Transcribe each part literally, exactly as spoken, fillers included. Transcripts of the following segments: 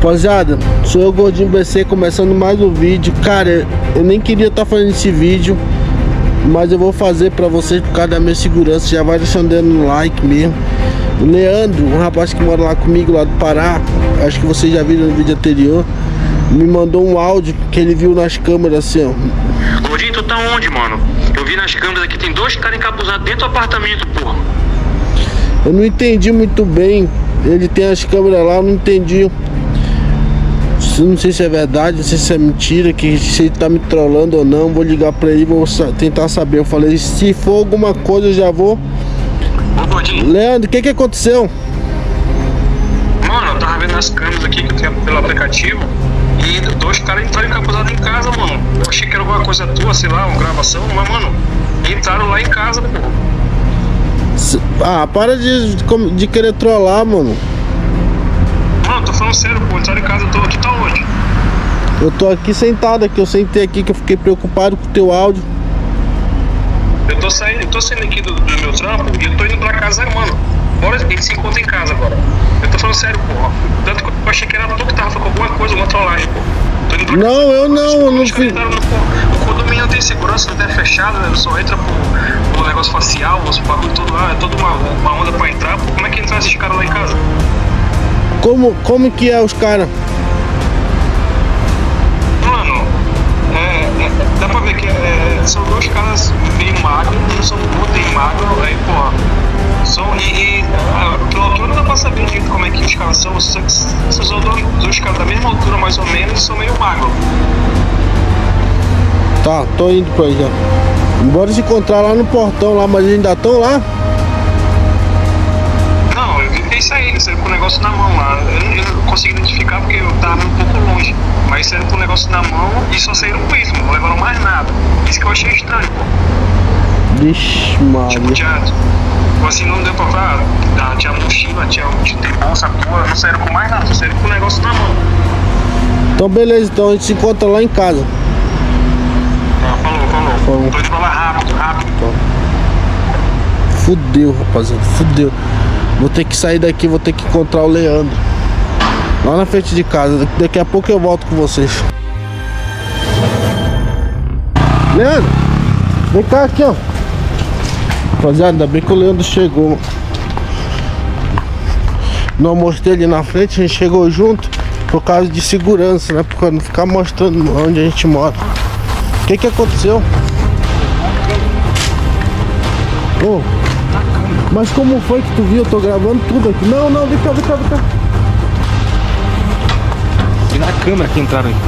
Rapaziada, sou eu, Gordinho B C, começando mais um vídeo. Cara, eu nem queria estar fazendo esse vídeo, mas eu vou fazer pra vocês por causa da minha segurança. Já vai deixando um like mesmo. O Leandro, um rapaz que mora lá comigo, lá do Pará, acho que vocês já viram no vídeo anterior, me mandou um áudio que ele viu nas câmeras assim, ó. Gordinho, tu tá onde, mano? Eu vi nas câmeras aqui, tem dois caras encapuzados dentro do apartamento, porra. Eu não entendi muito bem. Ele tem as câmeras lá, eu não entendi. Não sei se é verdade, não sei se é mentira, que se ele tá me trollando ou não. Vou ligar pra ele e vou tentar saber. Eu falei, se for alguma coisa eu já vou. Ô, Gordinho. Leandro, o que que aconteceu? Mano, eu tava vendo nas câmeras aqui, que eu pelo aplicativo, e dois caras entraram encapuzados em casa, mano. Eu achei que era alguma coisa tua, sei lá, uma gravação, mas, mano, entraram lá em casa, porra. Ah, para de, de querer trollar, mano. Mano, tô falando sério, pô, entraram em casa, eu tô aqui, tá onde? Eu tô aqui sentado aqui, eu sentei aqui que eu fiquei preocupado com o teu áudio. Eu tô saindo, eu tô saindo aqui do, do meu trampo e eu tô indo pra casa, mano. Bora, a gente se encontra em casa agora. Eu tô falando sério, porra. Tanto que eu achei que era tu que tava falando alguma coisa, alguma trollagem, pô. Tô indo pra não, casa. eu não, eu não fiz. O condomínio não tem segurança, não é fechado, né? Só entra por, por negócio facial, os bagulho todo lá, é toda uma, uma onda pra entrar. Pô, como é que entra esses caras lá em casa? Como, como que é os caras? Mano, é, é, dá pra ver que é, são dois caras meio magros, não são muito e magro, aí, porra. São, e, e a, pela altura não dá pra saber direito como é que os caras são. São dois, dois caras da mesma altura, mais ou menos, e são meio magros. Tá, tô indo pra aí já. Bora se encontrar lá no portão lá, mas eles ainda estão lá? Não, eu vi que eles saíram, saíram com o negócio na mão lá. Eu, eu não consegui identificar porque eu tava um pouco longe. Mas saíram com o negócio na mão e só saíram com isso, não levaram mais nada. Isso que eu achei estranho, pô. Vixe, mano. Tipo, tinha, assim, não deu pra falar, ah, tinha mochila, tinha, tinha bolsa tua, não saíram com mais nada, só saíram com o negócio na mão. Então beleza, então a gente se encontra lá em casa. Ah, falou, falou. Falou. Tô indo pra lá rápido, rápido. Fudeu, rapaziada, fudeu. Vou ter que sair daqui, vou ter que encontrar o Leandro lá na frente de casa. Daqui a pouco eu volto com vocês. Leandro, vem cá aqui, ó. Rapaziada, ainda bem que o Leandro chegou. No almoço dele na frente, a gente chegou junto por causa de segurança, né? Por não ficar mostrando onde a gente mora. O que que aconteceu? Oh, mas como foi que tu viu? Eu tô gravando tudo aqui. Não, não, vem cá, vem cá, vem cá. E na câmera que entraram aí.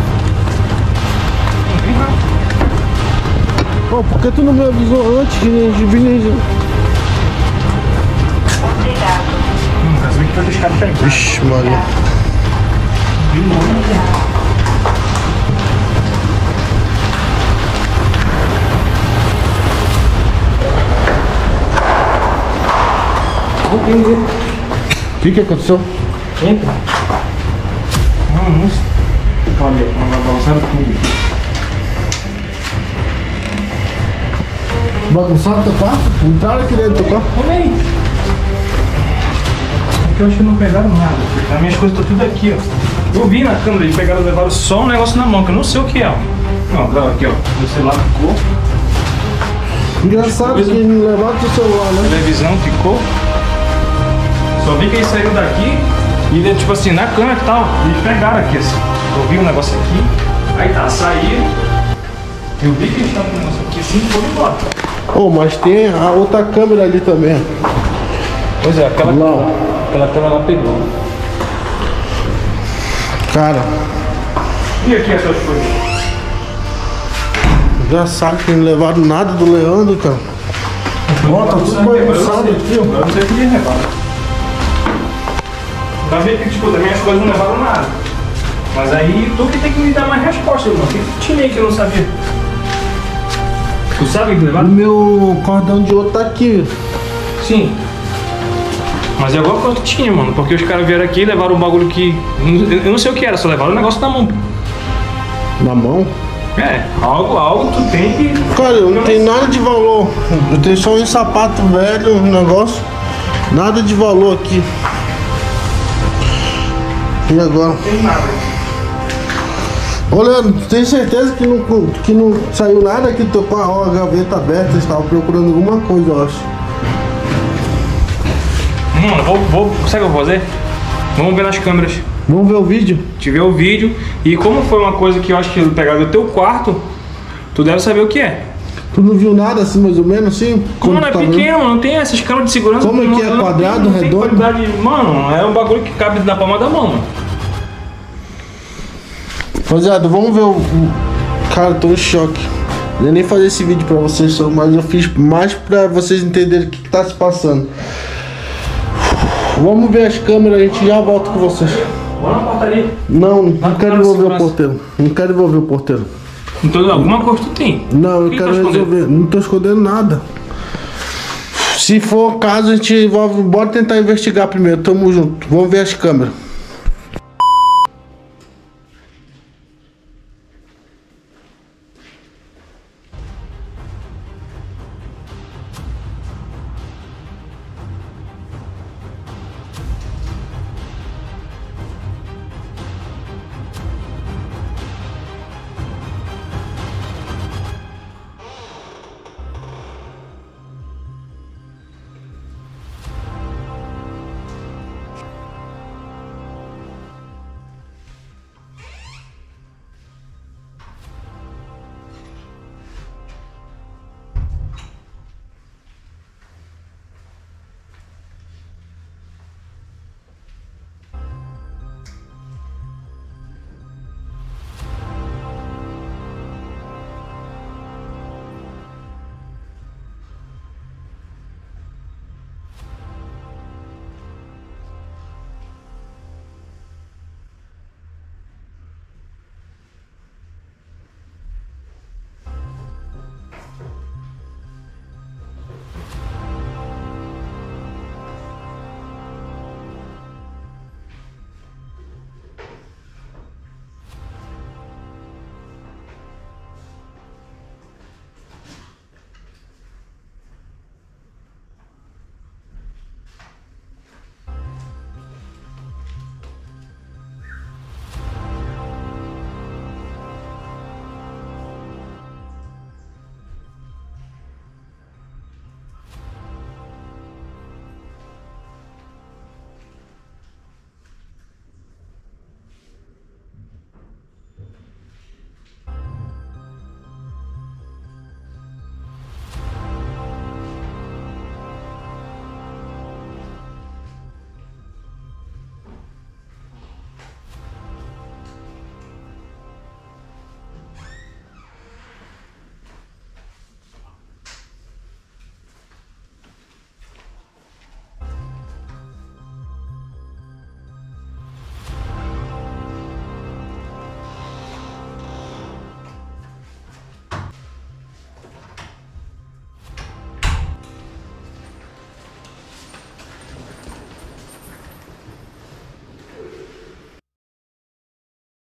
Oh, por que tu não me avisou antes que nem de vir? Vixe, Maria. O que que aconteceu? Entra. Não, não. Olha, bagunçaram tudo. Bagunçaram teu quarto? Entraram aqui dentro do teu quarto? Olha aí. Porque eu acho que não pegaram nada. As minhas coisas estão tudo aqui, ó. Eu vi na câmera, eles pegaram e levaram só um negócio na mão, que eu não sei o que é, ó. Não, grava aqui, ó. Meu celular ficou. Engraçado que eles não levaram teu celular, né? A televisão ficou. Só vi que eles saíram daqui e, tipo assim, na câmera e tal, eles pegaram aqui, assim. Eu vi um negócio aqui, aí tá, saíram. Eu vi que eles estavam com o negócio aqui assim e foram embora. Oh, mas tem a outra câmera ali também. Pois é, aquela, Não. aquela câmera lá pegou. Cara, E aqui essas coisas? engraçado que não levaram nada do Leandro, cara. Ó, tá tudo bagunçado aqui, ó. Eu não sei o que eles levaram. Pra ver que, tipo, também as coisas não levaram nada. Mas aí tu que tem que me dar mais resposta, irmão. O que tu tinha aí que eu não sabia? Tu sabe o que O levaram? meu cordão de ouro tá aqui. Sim. Mas é igual quanto tinha, mano. Porque os caras vieram aqui e levaram um bagulho que... Eu não sei o que era, só levaram o negócio na mão. Na mão? É, algo, algo tu tem que... Cara, eu não tenho nada de valor. Eu tenho só um sapato velho, um negócio. Nada de valor aqui. E agora? Não tem nada. Ô Leandro, tu tem certeza que não, que não saiu nada aqui? Tô com a, a gaveta aberta, você estava procurando alguma coisa, eu acho. Mano, vou, vou, sabe o que eu vou fazer? Vamos ver nas câmeras. Vamos ver o vídeo? Te ver o vídeo. E como foi uma coisa que eu acho que pegaram do teu quarto, tu deve saber o que é. Tu não viu nada assim, mais ou menos, assim? Como não é tá pequeno, não tem essas câmeras de segurança. Como é que é? Não, Quadrado, não tem, redondo? Não tem qualidade. Mano, é um bagulho que cabe na palma da mão, mano. Rapaziada, vamos ver o, o... Cara, tô em choque. Eu nem fazer esse vídeo pra vocês só, mas eu fiz mais pra vocês entenderem o que, que tá se passando. Vamos ver as câmeras, a gente já volta com vocês. Bora na portaria. Não, não Não, quero não, envolver segurança. o porteiro. Não quero envolver o porteiro. Então alguma coisa tu tem. Não, eu que quero tá escondendo? resolver. Não tô escondendo nada. Se for o caso, a gente envolve. Bora tentar investigar primeiro. Tamo junto. Vamos ver as câmeras.